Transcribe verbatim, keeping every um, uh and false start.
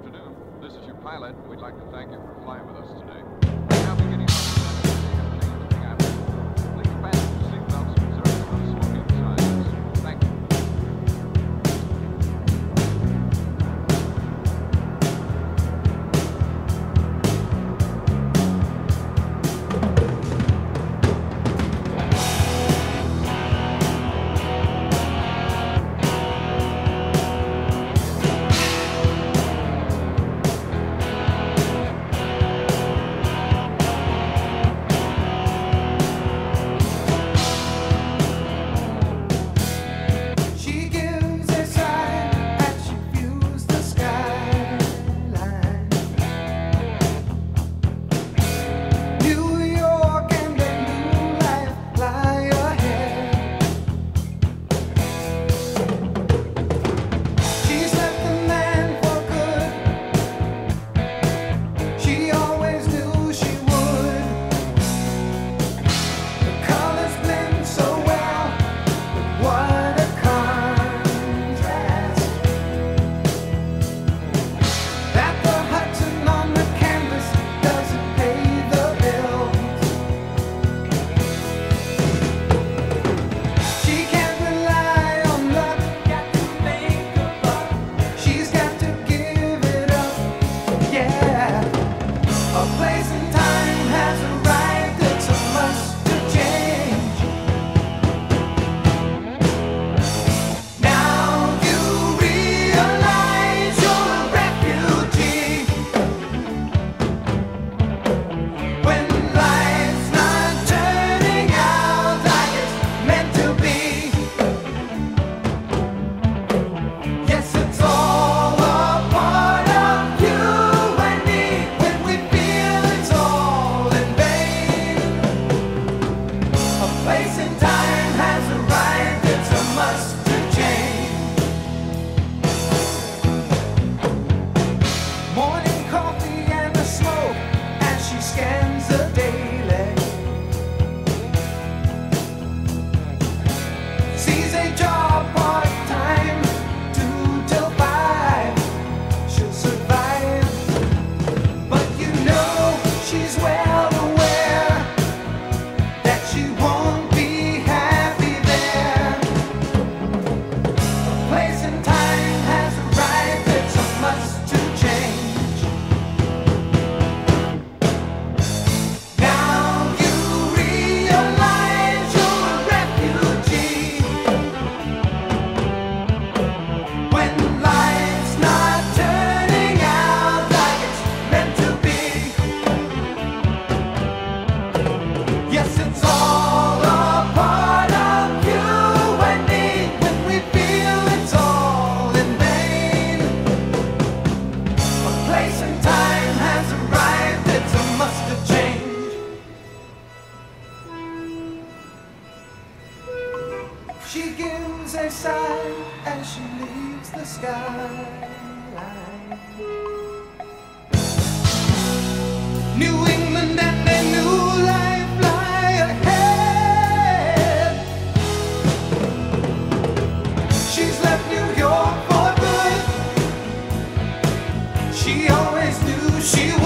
afternoon. This is your pilot. We'd like to thank you for flying with us today. We're now beginning our descent and changing after. Please fasten your seatbelts and observe no smoking signs. Thank you. She gives a sigh as she leaves the skyline. New England and a new life lie ahead. She's left New York for good. She always knew she would.